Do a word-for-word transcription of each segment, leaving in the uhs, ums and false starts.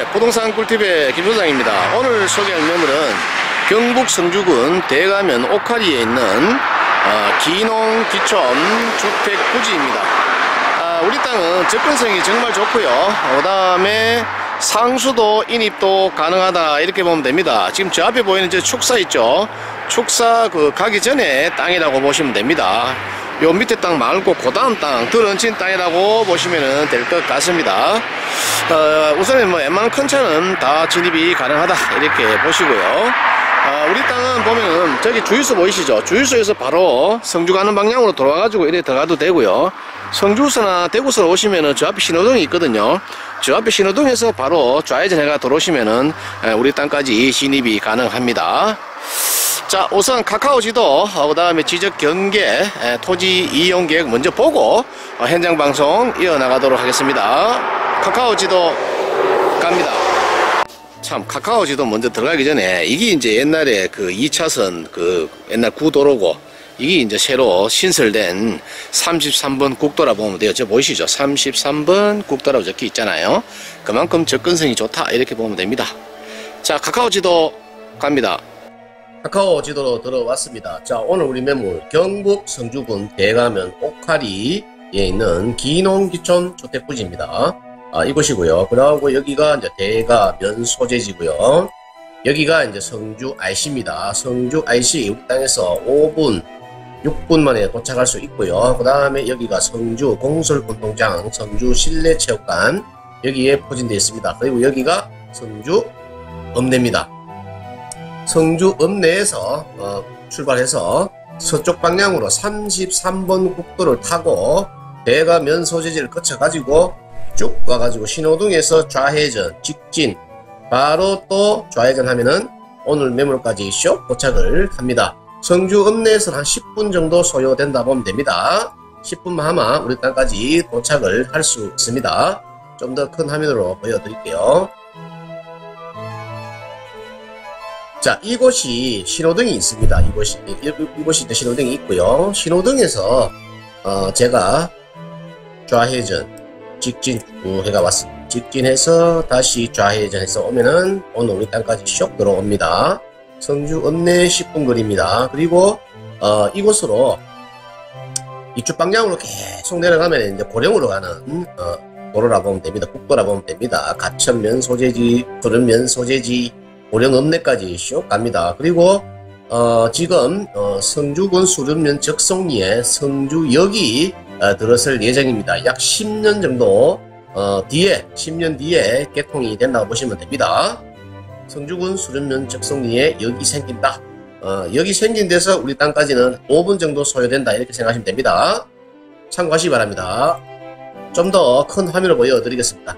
부동산 꿀팁의 김 소장입니다. 오늘 소개할 매물은 경북 성주군 대가면 옥하리에 있는 어, 기농 기촌 주택 부지입니다. 아, 우리 땅은 접근성이 정말 좋고요. 그 다음에 상수도 인입도 가능하다 이렇게 보면 됩니다. 지금 저 앞에 보이는 저 축사 있죠? 축사 그 가기 전에 땅이라고 보시면 됩니다. 요 밑에 땅 말고 그 다음 땅, 덜 얹힌 땅이라고 보시면 될 것 같습니다. 어, 우선은 뭐 웬만한 큰 차는 다 진입이 가능하다 이렇게 보시고요. 어, 우리 땅은 보면은 저기 주유소 보이시죠? 주유소에서 바로 성주 가는 방향으로 돌아가가지고 이렇게 들어가도 되고요. 성주서나 대구서 오시면은 저 앞에 신호등이 있거든요. 저 앞에 신호등에서 바로 좌회전 해가 들어오시면은 우리 땅까지 진입이 가능합니다. 자, 우선 카카오 지도, 그 다음에 지적 경계, 토지 이용 계획 먼저 보고 현장 방송 이어나가도록 하겠습니다. 카카오 지도 갑니다. 참, 카카오 지도 먼저 들어가기 전에 이게 이제 옛날에 그 이 차선 그 옛날 구도로고 이게 이제 새로 신설된 삼십삼 번 국도라 보면 돼요. 저 보이시죠? 삼십삼 번 국도라고 적혀 있잖아요. 그만큼 접근성이 좋다 이렇게 보면 됩니다. 자, 카카오 지도 갑니다. 카카오 지도로 들어왔습니다. 자, 오늘 우리 매물 경북 성주군 대가면 옥하리에 있는 기농 기촌 주택 부지입니다. 아, 이곳이고요. 그리고 여기가 이제 대가면 소재지고요. 여기가 이제 성주 아이씨입니다. 성주 아이씨 우리 땅에서 오 분, 육 분 만에 도착할 수 있고요. 그 다음에 여기가 성주 공설운동장, 성주 실내체육관 여기에 포진되어 있습니다. 그리고 여기가 성주 읍내입니다. 성주 읍내에서 어, 출발해서 서쪽 방향으로 삼십삼 번 국도를 타고 대가면 소재지를 거쳐 가지고 쭉 와가지고 신호등에서 좌회전 직진 바로 또 좌회전 하면은 오늘 매물까지 쇽 도착을 합니다. 성주 읍내에서 한 십 분 정도 소요된다 보면 됩니다. 십 분만 하면 우리 땅까지 도착을 할 수 있습니다. 좀 더 큰 화면으로 보여드릴게요. 자, 이곳이 신호등이 있습니다. 이곳이, 이곳이 이제 신호등이 있고요. 신호등에서, 어, 제가 좌회전, 직진 쭉 해가 왔습니다. 직진해서 다시 좌회전해서 오면은 오늘 우리 땅까지 쇽 들어옵니다. 성주 읍내 십 분 거리입니다. 그리고, 어, 이곳으로 이쪽 방향으로 계속 내려가면 이제 고령으로 가는, 어, 도로라 보면 됩니다. 국도라 보면 됩니다. 가천면 소재지, 도른면 소재지, 고령 읍내까지 쭉 갑니다. 그리고 어, 지금 어, 성주군 수륜면 적송리에 성주역이 어, 들어설 예정입니다. 약 십 년 정도 어, 뒤에 십 년 뒤에 개통이 된다고 보시면 됩니다. 성주군 수륜면 적송리에 역이 생긴다. 어, 역이 생긴 데서 우리 땅까지는 오 분 정도 소요된다 이렇게 생각하시면 됩니다. 참고하시기 바랍니다. 좀 더 큰 화면을 보여드리겠습니다.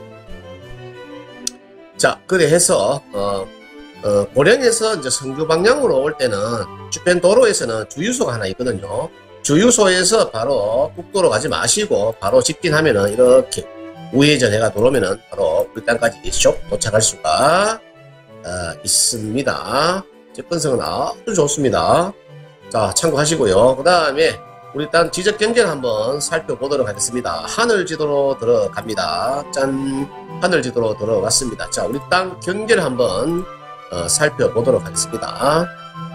자, 그래 해서, 어, 어, 고령에서 이제 성주 방향으로 올 때는 주변 도로에서는 주유소가 하나 있거든요. 주유소에서 바로 국도로 가지 마시고 바로 직진하면은 이렇게 우회전 해가 들어오면은 바로 우리 땅까지 쇽 도착할 수가 어, 있습니다. 접근성은 아주 좋습니다. 자, 참고하시고요. 그 다음에 우리 땅 지적 경계를 한번 살펴보도록 하겠습니다. 하늘 지도로 들어갑니다. 짠! 하늘 지도로 들어왔습니다. 자, 우리 땅 경계를 한번 어, 살펴보도록 하겠습니다.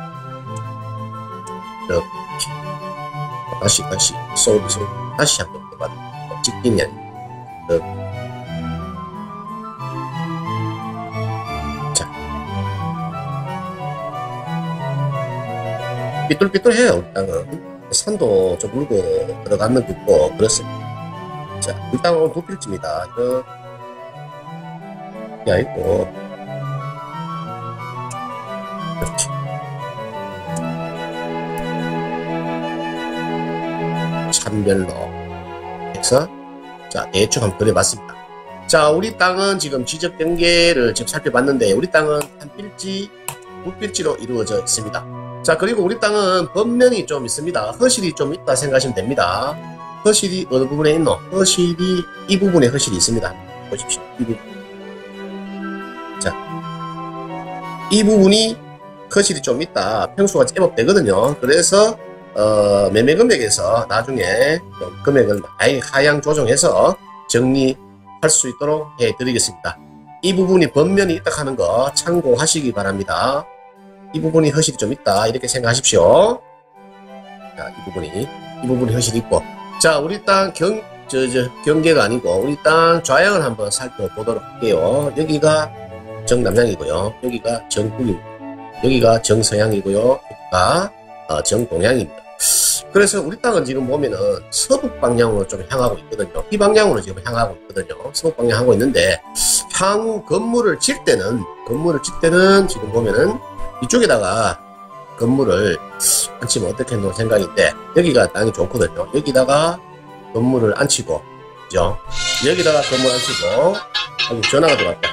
이렇게 다시 다시 쏘기 쏘기 다시 한번 해봐요. 직진이 아니고 이렇게. 자, 삐뚤삐뚤해요. 우리 땅은 산도 좀 물고 들어가는 게 있고 그렇습니다. 자, 우리 땅은 두 필지입니다. 이렇게 아니고 이렇게 차별로 해서 자, 대충 한번 그려봤습니다. 자, 우리 땅은 지금 지적 경계를 지금 살펴봤는데 우리 땅은 한 필지, 두 필지로 이루어져 있습니다. 자, 그리고 우리 땅은 범면이 좀 있습니다. 허실이 좀 있다 생각하시면 됩니다. 허실이 어느 부분에 있노? 허실이 이 부분에 허실이 있습니다. 보십시오. 이 부분. 자, 이 부분이 허실이 좀 있다. 평수가 제법 되거든요. 그래서 어, 매매 금액에서 나중에 금액을 많이 하향 조정해서 정리할 수 있도록 해드리겠습니다. 이 부분이 번면이 있다 하는 거 참고하시기 바랍니다. 이 부분이 허실이 좀 있다 이렇게 생각하십시오. 자, 이 부분이 이 부분이 허실이 있고, 자, 우리 땅 경, 저, 저, 경계가 아니고 우리 땅 좌향을 한번 살펴보도록 할게요. 여기가 정남향이고요, 여기가 정북입니다. 여기가 정서향이고요, 여기가 어, 정동향입니다. 그래서 우리 땅은 지금 보면은 서북 방향으로 좀 향하고 있거든요. 이 방향으로 지금 향하고 있거든요. 서북 방향 하고 있는데, 향후 건물을 질 때는 건물을 질 때는 지금 보면은 이쪽에다가 건물을 앉히면 어떻겠노 생각인데, 여기가 땅이 좋거든요. 여기다가 건물을 앉히고, 그죠? 여기다가 건물 앉히고, 아이고, 전화가 들어왔다.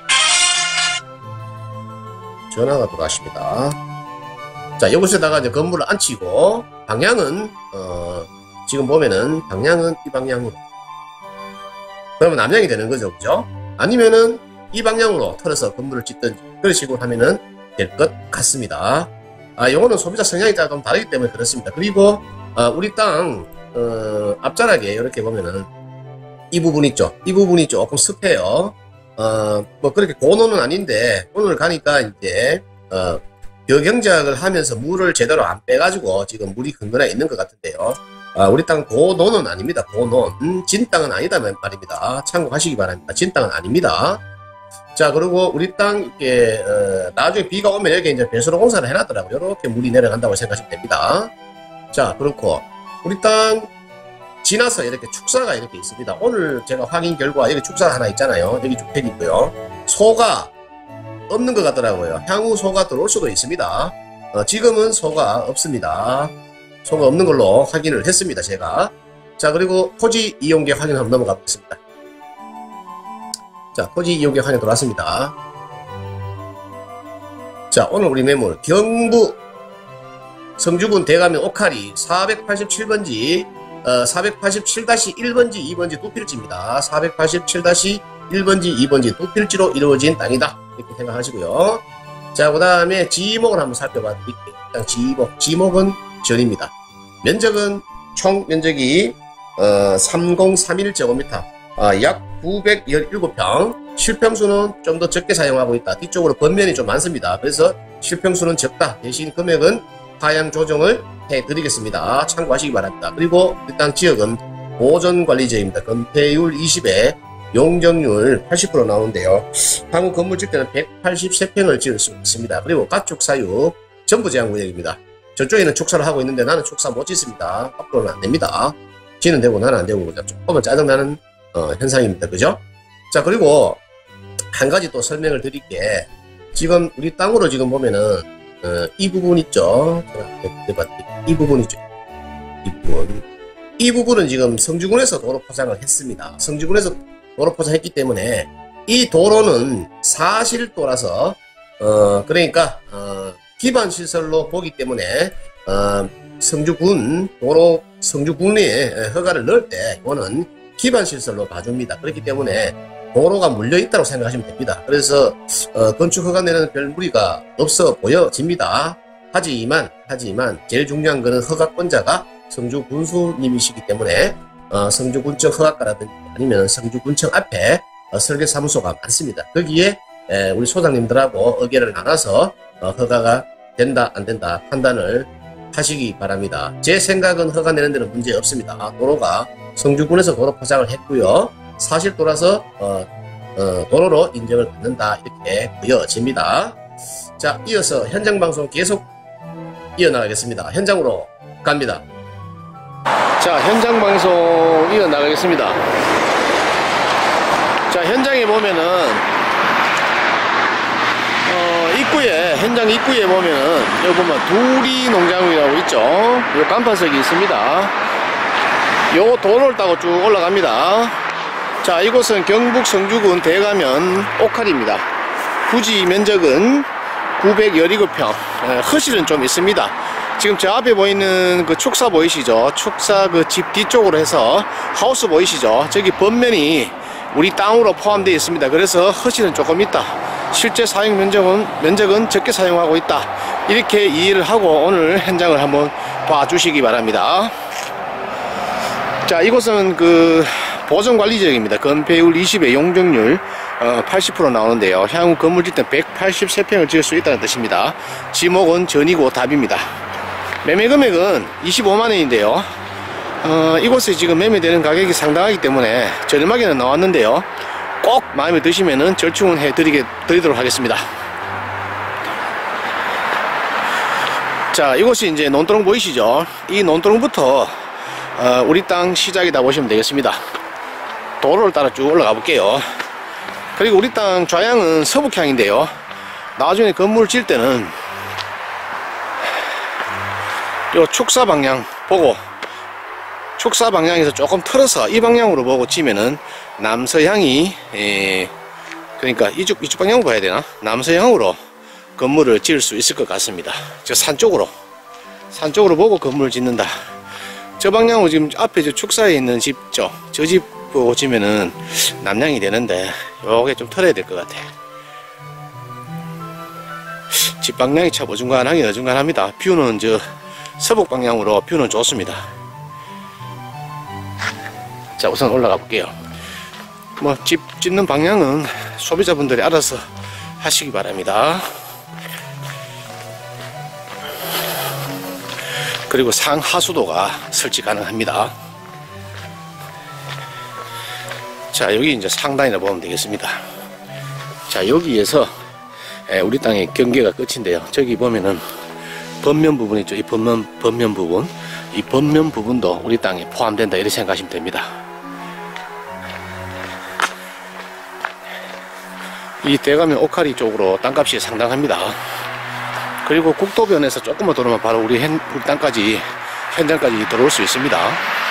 전화가 들어왔습니다. 자, 이곳에다가 이제 건물을 앉히고, 방향은, 어, 지금 보면은, 방향은 이 방향으로. 그러면 남향이 되는 거죠. 그죠? 아니면은, 이 방향으로 털어서 건물을 짓든지, 그런 식으로 하면은 될 것 같습니다. 아, 요거는 소비자 성향이 좀 다르기 때문에 그렇습니다. 그리고, 어, 우리 땅, 어, 앞자락에 이렇게 보면은, 이 부분 있죠? 이 부분이 조금 습해요. 어, 뭐, 그렇게 고노는 아닌데, 오늘 가니까 이제, 어, 벼경작을 하면서 물을 제대로 안 빼가지고 지금 물이 흥건해 있는 것 같은데요. 아, 우리 땅 고노는 아닙니다. 고노. 음, 진 땅은 아니다 말입니다. 참고하시기 바랍니다. 진 땅은 아닙니다. 자, 그리고 우리 땅, 이렇게, 어, 나중에 비가 오면 여기 이제 배수로 공사를 해놨더라고요. 이렇게 물이 내려간다고 생각하시면 됩니다. 자, 그렇고, 우리 땅 지나서 이렇게 축사가 이렇게 있습니다. 오늘 제가 확인 결과 여기 축사가 하나 있잖아요. 여기 주택이 있고요. 소가 없는 것 같더라고요. 향후 소가 들어올 수도 있습니다. 어, 지금은 소가 없습니다. 소가 없는 걸로 확인을 했습니다, 제가. 자, 그리고 토지 이용계획 확인 한번 넘어가 보겠습니다. 자, 토지 이용계획 확인 들어왔습니다. 자, 오늘 우리 매물 경북 성주군 대가면 오카리 사백팔십칠 번지, 어, 사백팔십칠 다시 일 번지, 이 번지 두 필지입니다. 사백팔십칠 다시 일 번지, 이 번지 두 필지로 이루어진 땅이다, 이렇게 생각하시고요. 자, 그 다음에 지목을 한번 살펴봐 드릴게요. 일단 지목, 지목은 전입니다. 면적은 총 면적이 어, 삼천삼십일 제곱미터, 어, 약 구백십칠 평, 실평수는 좀 더 적게 사용하고 있다. 뒤쪽으로 번면이 좀 많습니다. 그래서 실평수는 적다. 대신 금액은 하향 조정을 해드리겠습니다. 참고하시기 바랍니다. 그리고 일단 지역은 보존관리지역입니다. 건폐율 이십에 용적률 팔십 퍼센트 나오는데요. 향후 건물 질 때는 백팔십삼 평을 지을 수 있습니다. 그리고 가축 사육 전부 제한구역입니다. 저쪽에는 축사를 하고 있는데 나는 축사 못 짓습니다. 앞으로는 안 됩니다. 지는 되고 나는 안 되고 조금은 짜증나는 어, 현상입니다. 그죠? 자, 그리고 한 가지 또 설명을 드릴게. 지금 우리 땅으로 지금 보면은 어, 이 부분 있죠? 이 부분 있죠? 이 부분. 이 부분은 지금 성주군에서 도로 포장을 했습니다. 성주군에서 도로 포장했기 때문에 이 도로는 사실도라서 어, 그러니까 어, 기반 시설로 보기 때문에 어, 성주군 도로 성주군에 허가를 넣을 때 이거는 기반 시설로 봐줍니다. 그렇기 때문에 도로가 물려 있다고 생각하시면 됩니다. 그래서 어, 건축 허가 내는 별 무리가 없어 보여집니다. 하지만 하지만 제일 중요한 것은 허가권자가 성주군수님이시기 때문에 어, 성주군청 허가과라든지 아니면 성주군청 앞에 어, 설계사무소가 많습니다. 거기에 에, 우리 소장님들하고 의견을 나눠서 어, 허가가 된다 안 된다 판단을 하시기 바랍니다. 제 생각은 허가 내는 데는 문제 없습니다. 도로가 성주군에서 도로 포장을 했고요. 사실도라서 어, 어, 도로로 인정을 받는다 이렇게 보여집니다. 자, 이어서 현장 방송 계속 이어나가겠습니다. 현장으로 갑니다. 자, 현장 방송 이어나가겠습니다. 자, 현장에 보면은 어, 입구에 현장 입구에 보면은 여기 보면 두리 농장이라고 있죠. 요 간판석이 있습니다. 요 도로를 따고 쭉 올라갑니다. 자, 이곳은 경북 성주군 대가면 오카리입니다. 부지 면적은 구백십칠 평, 허실은 좀 있습니다. 지금 저 앞에 보이는 그 축사 보이시죠? 축사 그 집 뒤쪽으로 해서 하우스 보이시죠? 저기 번면이 우리 땅으로 포함되어 있습니다. 그래서 허실은 조금 있다. 실제 사용 면적은, 면적은 적게 사용하고 있다. 이렇게 이해를 하고 오늘 현장을 한번 봐주시기 바랍니다. 자, 이곳은 그 보전관리지역입니다. 건폐율 이십에 용적률 어, 팔십 퍼센트 나오는데요. 향후 건물 짓 때 백팔십삼 평을 지을 수 있다는 뜻입니다. 지목은 전이고 답입니다. 매매 금액은 이십오만 원인데요. 어, 이곳에 지금 매매되는 가격이 상당하기 때문에 저렴하게는 나왔는데요. 꼭 마음에 드시면은 절충은 해드리게 드리도록 하겠습니다. 자, 이곳이 이제 논두렁 보이시죠? 이 논두렁부터 어, 우리 땅 시작이다 보시면 되겠습니다. 도로를 따라 쭉 올라가 볼게요. 그리고 우리 땅 좌향은 서북향인데요. 나중에 건물을 지을 때는 요 축사 방향 보고, 축사 방향에서 조금 틀어서 이 방향으로 보고 치면은 남서향이, 에, 그러니까 이쪽 이쪽 방향으로 봐야 되나? 남서향으로 건물을 지을 수 있을 것 같습니다. 저 산 쪽으로 산 쪽으로 보고 건물을 짓는다. 저 방향으로 지금 앞에 저 축사에 있는 집죠. 저 집 보고 지면은 남향이 되는데 요게 좀 털어야 될 것 같아. 집 방향이 참 어중간하긴 어중간합니다. 뷰는 저 서북 방향으로 뷰는 좋습니다. 자, 우선 올라가 볼게요. 뭐 집 짓는 방향은 소비자분들이 알아서 하시기 바랍니다. 그리고 상하수도가 설치 가능합니다. 자, 여기 이제 상단이라 보면 되겠습니다. 자, 여기에서 우리 땅의 경계가 끝인데요. 저기 보면은 번면 부분 있죠. 이 번면, 번면 부분, 이 번면 부분도 우리 땅에 포함된다, 이렇게 생각하시면 됩니다. 이 대가면 오카리 쪽으로 땅값이 상당합니다. 그리고 국도변에서 조금만 돌아오면 바로 우리, 현, 우리 땅까지, 현장까지 들어올 수 있습니다.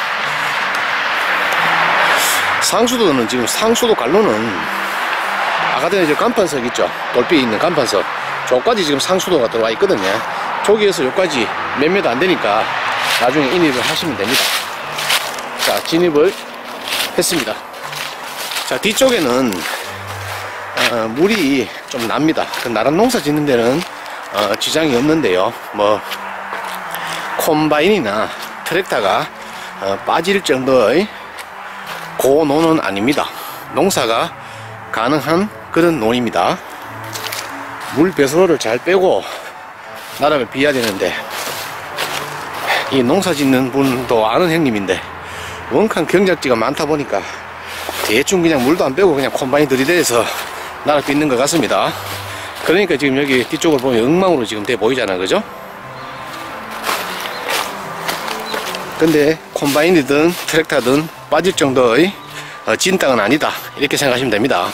상수도는 지금 상수도 갈로는 아까 전에 저 간판석 있죠. 돌비 있는 간판석. 저까지 지금 상수도가 들어와 있거든요. 저기에서 여기까지 몇 미터 안 되니까 나중에 인입을 하시면 됩니다. 자, 진입을 했습니다. 자, 뒤쪽에는 어, 물이 좀 납니다. 그 나란 농사 짓는 데는 어, 지장이 없는데요. 뭐 콤바인이나 트랙터가 어, 빠질 정도의 고논은 아닙니다. 농사가 가능한 그런 논입니다. 물 배수로를 잘 빼고 나락을 비워야 되는데, 이 농사 짓는 분도 아는 형님인데 원칸 경작지가 많다 보니까 대충 그냥 물도 안 빼고 그냥 콤바인 들이대서 나락 빚는 것 같습니다. 그러니까 지금 여기 뒤쪽을 보면 엉망으로 지금 돼 보이잖아, 그죠? 근데 콤바인이든 트랙터든 빠질 정도의 어, 진 땅은 아니다, 이렇게 생각하시면 됩니다.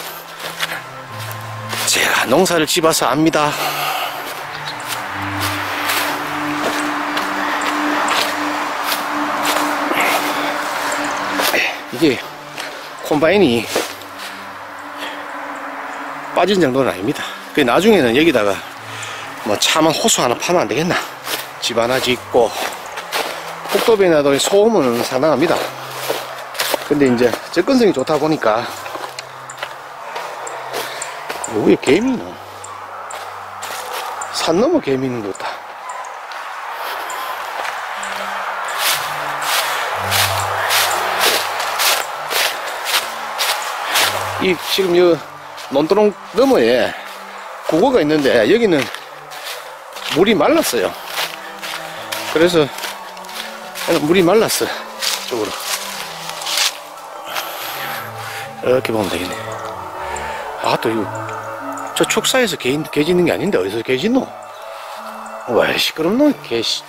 제가 농사를 지어서 압니다. 이게 콤바인이 빠진 정도는 아닙니다. 그 나중에는 여기다가 뭐 차만 호수 하나 파면 안 되겠나? 집 하나 짓고 국도변에도 소음은 상당합니다. 근데 이제 접근성이 좋다 보니까. 여기에 개미 있나? 산 넘어 개미 있는 것 같다. 이 지금 이 논두렁 너머에 구거가 있는데 여기는 물이 말랐어요. 그래서 물이 말랐어. 이쪽으로 이렇게 보면 되겠네. 아, 또 이거 저 축사에서 개, 개 짓는 게 아닌데 어디서 개 짓노? 왜 시끄럽노? 개 씨.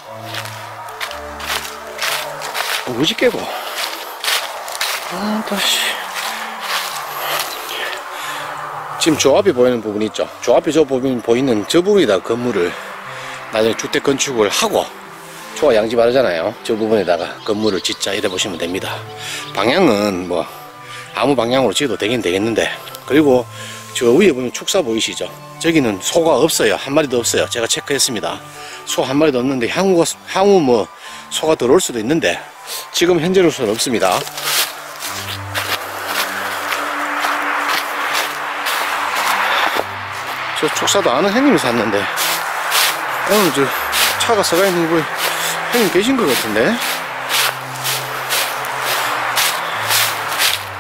우지 깨고. 아, 다시. 지금 저 앞에 보이는 부분 있죠? 저 앞에 저 부분 보이는 저 부분에다 건물을 나중에 주택 건축을 하고 초가 양지 바르잖아요. 저 부분에다가 건물을 짓자, 이래 보시면 됩니다. 방향은 뭐 아무 방향으로 지어도 되긴 되겠는데, 그리고 저 위에 보면 축사 보이시죠? 저기는 소가 없어요. 한 마리도 없어요. 제가 체크했습니다. 소 한 마리도 없는데 향후가, 향후 뭐 소가 들어올 수도 있는데 지금 현재로서는 없습니다. 저 축사도 아는 형님이 샀는데 오늘 저 차가 서가 있는 거 형님 계신 것 같은데.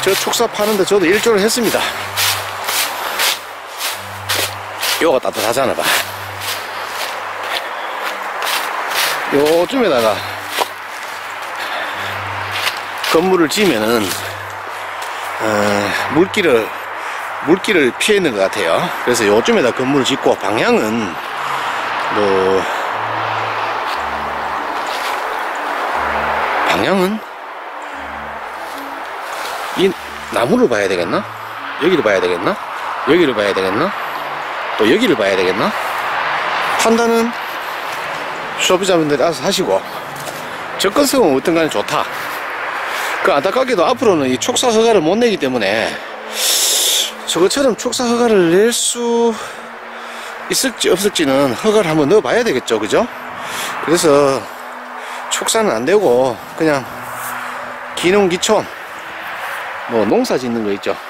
저 촉사 파는데 저도 일조를 했습니다. 요가 따뜻하잖아 봐. 요쯤에다가 건물을 지으면은 어, 물길을 물길을 피해는 것 같아요. 그래서 요쯤에다 건물을 짓고 방향은 뭐 방향은 이 나무를 봐야 되겠나? 여기를 봐야 되겠나? 여기를 봐야 되겠나? 또 여기를 봐야 되겠나? 판단은 소비자분들이 알아서 하시고, 접근성은 어떤 간에 좋다. 그 안타깝게도 앞으로는 이 촉사 허가를 못 내기 때문에 저것처럼 촉사 허가를 낼 수 있을지 없을지는 허가를 한번 넣어 봐야 되겠죠, 그죠? 그래서 촉사는 안 되고 그냥 기농기촌 뭐 농사 짓는 거 있죠.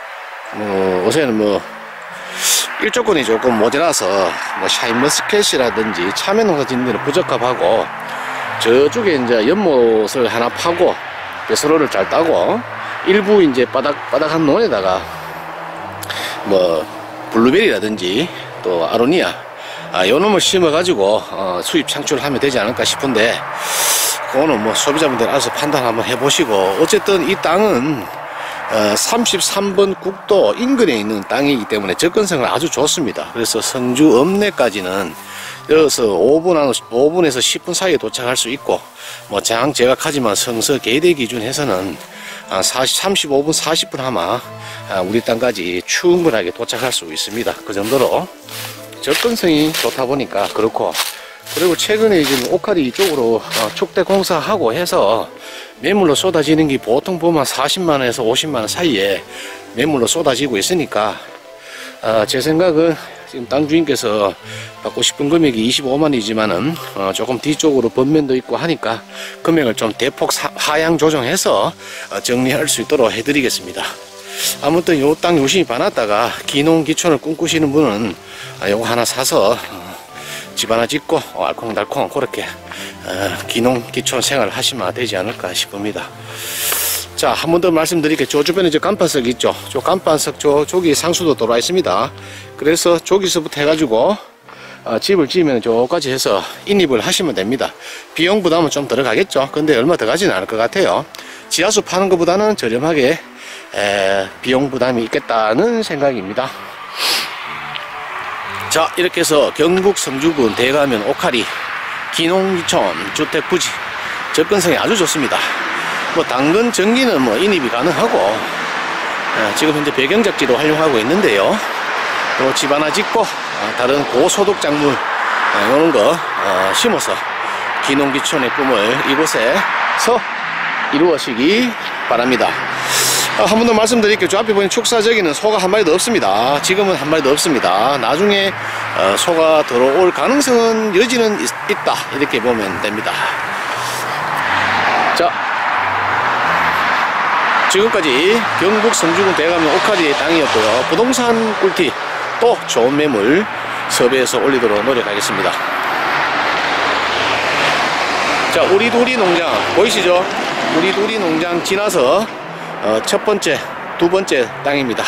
뭐 요새는 뭐 일조권이 조금 모자라서 뭐 샤인머스켓이라든지 참외 농사 짓는 데는 부적합하고, 저쪽에 이제 연못을 하나 파고 배수로를 잘 따고 일부 이제 바닥바닥한 논에다가 뭐 블루베리라든지 또 아로니아 아, 요 놈을 심어 가지고 어, 수입 창출하면 되지 않을까 싶은데, 그거는 뭐 소비자분들 알아서 판단 한번 해보시고, 어쨌든 이 땅은 어, 삼십삼 번 국도 인근에 있는 땅이기 때문에 접근성은 아주 좋습니다. 그래서 성주 읍내까지는 여기서 오 분, 오 분에서 십 분 사이에 도착할 수 있고, 뭐 장 제각하지만 성서 계대 기준 해서는 삼십오 분, 사십 분 아마 우리 땅까지 충분하게 도착할 수 있습니다. 그 정도로 접근성이 좋다 보니까 그렇고, 그리고 최근에 지금 오카리 이쪽으로 촉대 공사하고 해서 매물로 쏟아지는 게 보통 보면 사십만 원에서 오십만 원 사이에 매물로 쏟아지고 있으니까, 어, 제 생각은 지금 땅 주인께서 받고 싶은 금액이 이십오만 원이지만은 어, 조금 뒤쪽으로 번면도 있고 하니까 금액을 좀 대폭 사, 하향 조정해서 어, 정리할 수 있도록 해드리겠습니다. 아무튼 요 땅 요심히 봐놨다가 기농기촌을 꿈꾸시는 분은 아, 요거 하나 사서 어, 집 하나 짓고 어, 알콩달콩 그렇게 어, 기농기촌 생활을 하시면 되지 않을까 싶습니다. 자, 한 번 더 말씀드릴게요. 저 주변에 저 간판석 있죠. 저 간판석 저 저기 상수도 돌아와 있습니다. 그래서 저기서부터 해가지고 어, 집을 지으면 저까지 해서 인입을 하시면 됩니다. 비용 부담은 좀 들어가겠죠. 근데 얼마 들어가지는 않을 것 같아요. 지하수 파는 것보다는 저렴하게 에, 비용 부담이 있겠다는 생각입니다. 자, 이렇게 해서 경북 성주군 대가면 오카리 기농기촌 주택부지 접근성이 아주 좋습니다. 뭐 당근 전기는 뭐 인입이 가능하고, 어, 지금 현재 배경작지로 활용하고 있는데요. 또 집 하나 짓고 어, 다른 고소득 작물 어, 이런 거 어, 심어서 기농기촌의 꿈을 이곳에서 이루어지기 바랍니다. 어, 한 번 더 말씀드릴게요. 저 앞에 보이는 축사저기는 소가 한 마리도 없습니다. 지금은 한 마리도 없습니다. 나중에 어, 소가 들어올 가능성은 여지는 있, 있다 이렇게 보면 됩니다. 자, 지금까지 경북 성주군 대가면 오카리의 땅이었고요. 부동산 꿀팁 또 좋은 매물 섭외해서 올리도록 노력하겠습니다. 자, 우리두리 농장 보이시죠? 우리두리 농장 지나서 어, 첫 번째, 두 번째 땅입니다.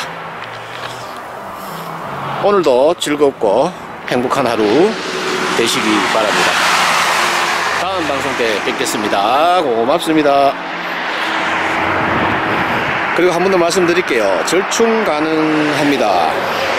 오늘도 즐겁고 행복한 하루 되시기 바랍니다. 다음 방송 때 뵙겠습니다. 고맙습니다. 그리고 한 번 더 말씀드릴게요. 절충 가능합니다.